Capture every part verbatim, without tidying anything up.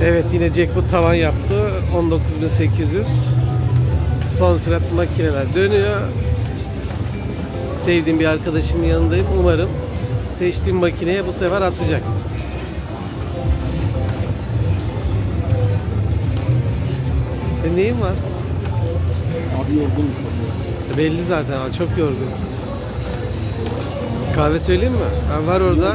Evet, yine Jackwood tavan yaptı. on dokuz bin sekiz yüz. Son sürat makineler dönüyor. Sevdiğim bir arkadaşımın yanındayım. Umarım seçtiğim makineye bu sefer atacak. Senin neyin var? Abi yorgunum. Belli zaten abi, çok yorgun. Kahve söyleyeyim mi? Ha, var orada.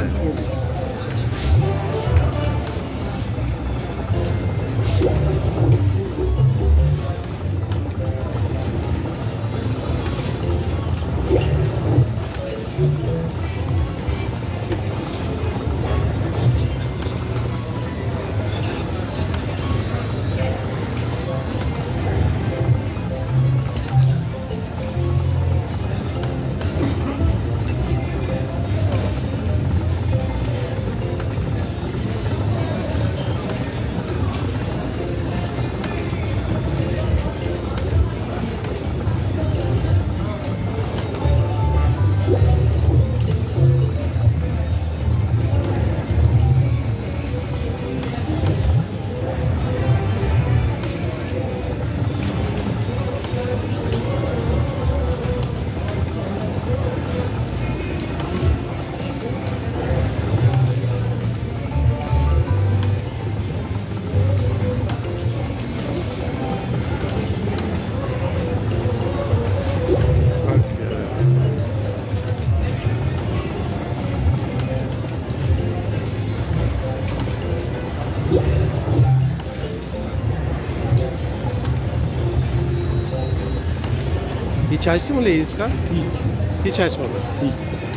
Hiç açtı mı Leiska? Hiç. Hiç açmadı. Hiç.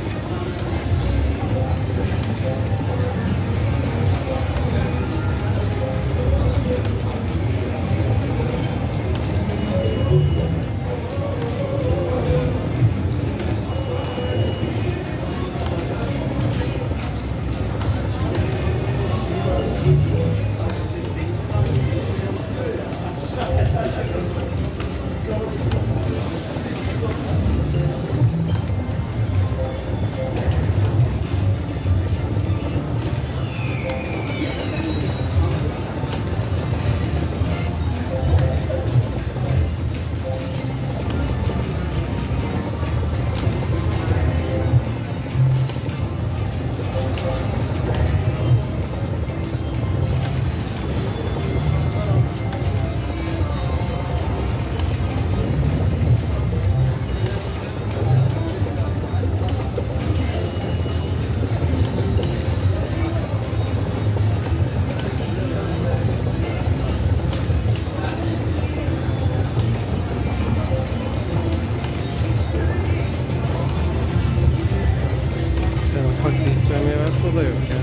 O da yok ya.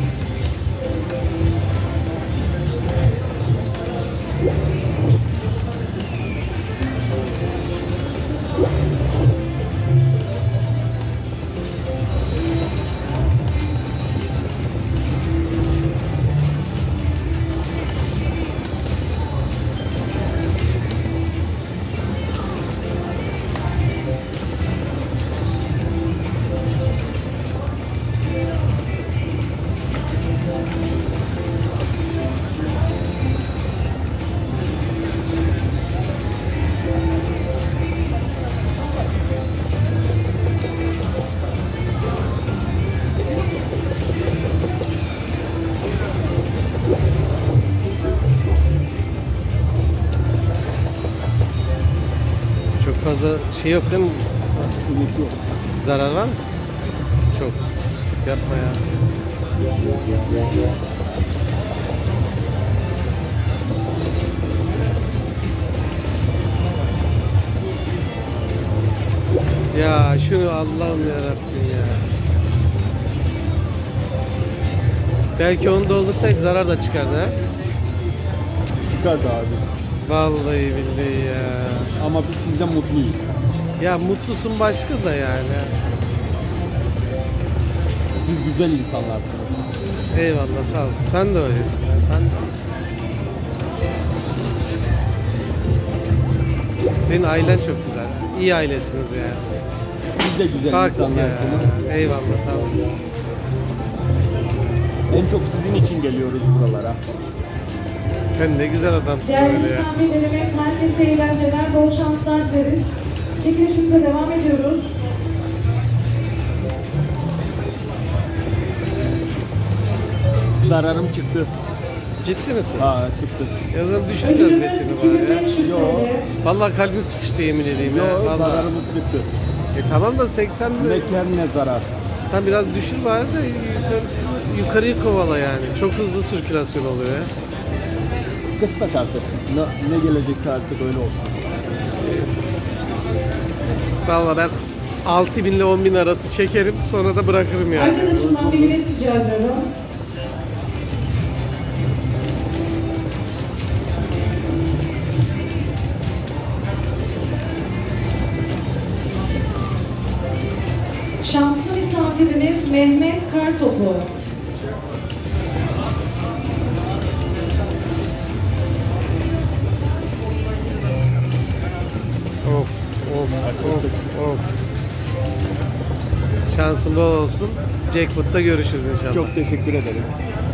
Fazla şey yok değil mi? Yok. Zarar var mı? Çok. Yapma ya. Ya şunu Allah'ım yarabbim ya. Belki onu doldursak zarar da çıkardı ha? Çıkardı abi. Vallahi billahi ya. Ama biz sizden mutluyuz. Ya mutlusun başka da yani. Siz güzel insanlarsınız. Eyvallah, sağ ol. Sen de öylesin. Ya. Sen de. Senin ailen çok güzel. İyi ailesiniz yani. Siz de güzel Bak insanlarsınız. Ya. Eyvallah, sağ olasın. En çok sizin için geliyoruz buralara. Sen ne güzel adamsın Değerli böyle ya. misafirlerimiz, herkese eğlenceler, bol şanslar dileriz. Çekilişimize devam ediyoruz. Zararım çıktı. Ciddi misin? Ha çıktı. Yazın düşün biraz Ödülümüz betini iki bin bari ya. beş yüz Yo. T L. Vallahi kalbim sıkıştı yemin edeyim ya. Yok Vallahi. zararımız çıktı. E tamam da seksen de Ne kar ne zarar. tam biraz düşür bari de yukarısını, yukarıyı kovala yani. Çok hızlı sirkülasyon oluyor ya. Kısmet artık. Ne, ne gelecekse artık öyle olsun. Vallahi ben altı bin ile on bin arası çekerim sonra da bırakırım yani. Arkadaşımdan bir bilet rica ediyorum. Şanslı misafirimiz Mehmet Kartopu. Of of of of. Şansın bol olsun. Jackpot'ta görüşürüz inşallah. Çok teşekkür ederim.